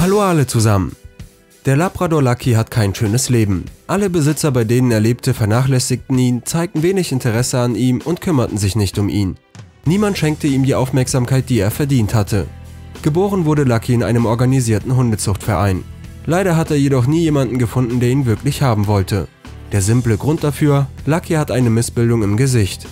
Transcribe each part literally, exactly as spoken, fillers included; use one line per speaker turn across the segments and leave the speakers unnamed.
Hallo alle zusammen! Der Labrador Lucky hat kein schönes Leben. Alle Besitzer, bei denen er lebte, vernachlässigten ihn, zeigten wenig Interesse an ihm und kümmerten sich nicht um ihn. Niemand schenkte ihm die Aufmerksamkeit, die er verdient hatte. Geboren wurde Lucky in einem organisierten Hundezuchtverein. Leider hat er jedoch nie jemanden gefunden, der ihn wirklich haben wollte. Der simple Grund dafür: Lucky hat eine Missbildung im Gesicht.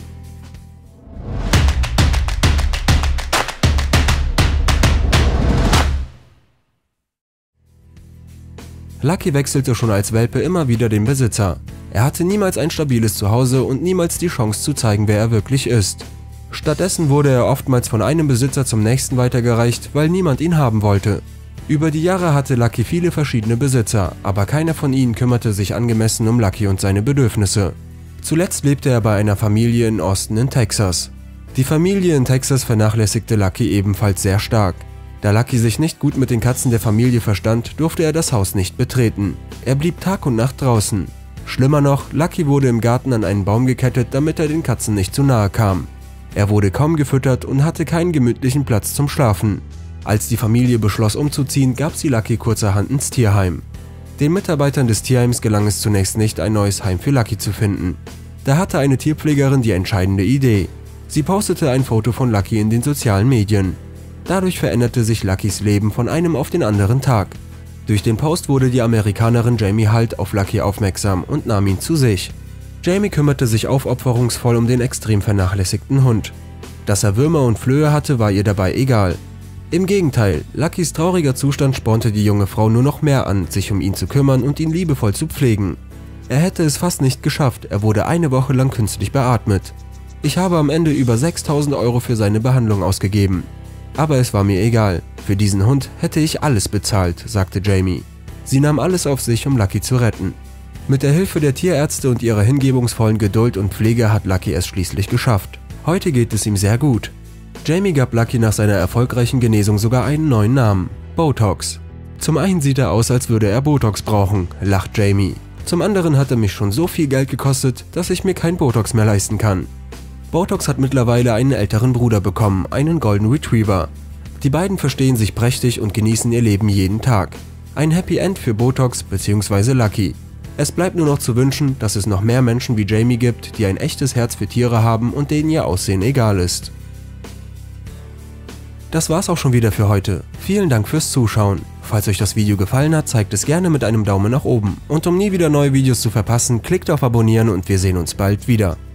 Lucky wechselte schon als Welpe immer wieder den Besitzer. Er hatte niemals ein stabiles Zuhause und niemals die Chance zu zeigen, wer er wirklich ist. Stattdessen wurde er oftmals von einem Besitzer zum nächsten weitergereicht, weil niemand ihn haben wollte. Über die Jahre hatte Lucky viele verschiedene Besitzer, aber keiner von ihnen kümmerte sich angemessen um Lucky und seine Bedürfnisse. Zuletzt lebte er bei einer Familie in Austin in Texas. Die Familie in Texas vernachlässigte Lucky ebenfalls sehr stark. Da Lucky sich nicht gut mit den Katzen der Familie verstand, durfte er das Haus nicht betreten. Er blieb Tag und Nacht draußen. Schlimmer noch, Lucky wurde im Garten an einen Baum gekettet, damit er den Katzen nicht zu nahe kam. Er wurde kaum gefüttert und hatte keinen gemütlichen Platz zum Schlafen. Als die Familie beschloss umzuziehen, gab sie Lucky kurzerhand ins Tierheim. Den Mitarbeitern des Tierheims gelang es zunächst nicht, ein neues Heim für Lucky zu finden. Da hatte eine Tierpflegerin die entscheidende Idee. Sie postete ein Foto von Lucky in den sozialen Medien. Dadurch veränderte sich Luckys Leben von einem auf den anderen Tag. Durch den Post wurde die Amerikanerin Jamie Halt auf Lucky aufmerksam und nahm ihn zu sich. Jamie kümmerte sich aufopferungsvoll um den extrem vernachlässigten Hund. Dass er Würmer und Flöhe hatte, war ihr dabei egal. Im Gegenteil, Luckys trauriger Zustand spornte die junge Frau nur noch mehr an, sich um ihn zu kümmern und ihn liebevoll zu pflegen. Er hätte es fast nicht geschafft, er wurde eine Woche lang künstlich beatmet. Ich habe am Ende über sechstausend Euro für seine Behandlung ausgegeben. Aber es war mir egal, für diesen Hund hätte ich alles bezahlt, sagte Jamie. Sie nahm alles auf sich, um Lucky zu retten. Mit der Hilfe der Tierärzte und ihrer hingebungsvollen Geduld und Pflege hat Lucky es schließlich geschafft. Heute geht es ihm sehr gut. Jamie gab Lucky nach seiner erfolgreichen Genesung sogar einen neuen Namen: Botox. Zum einen sieht er aus, als würde er Botox brauchen, lacht Jamie. Zum anderen hat er mich schon so viel Geld gekostet, dass ich mir kein Botox mehr leisten kann. Botox hat mittlerweile einen älteren Bruder bekommen, einen Golden Retriever. Die beiden verstehen sich prächtig und genießen ihr Leben jeden Tag. Ein Happy End für Botox bzw. Lucky. Es bleibt nur noch zu wünschen, dass es noch mehr Menschen wie Jamie gibt, die ein echtes Herz für Tiere haben und denen ihr Aussehen egal ist. Das war's auch schon wieder für heute. Vielen Dank fürs Zuschauen. Falls euch das Video gefallen hat, zeigt es gerne mit einem Daumen nach oben. Und um nie wieder neue Videos zu verpassen, klickt auf Abonnieren und wir sehen uns bald wieder.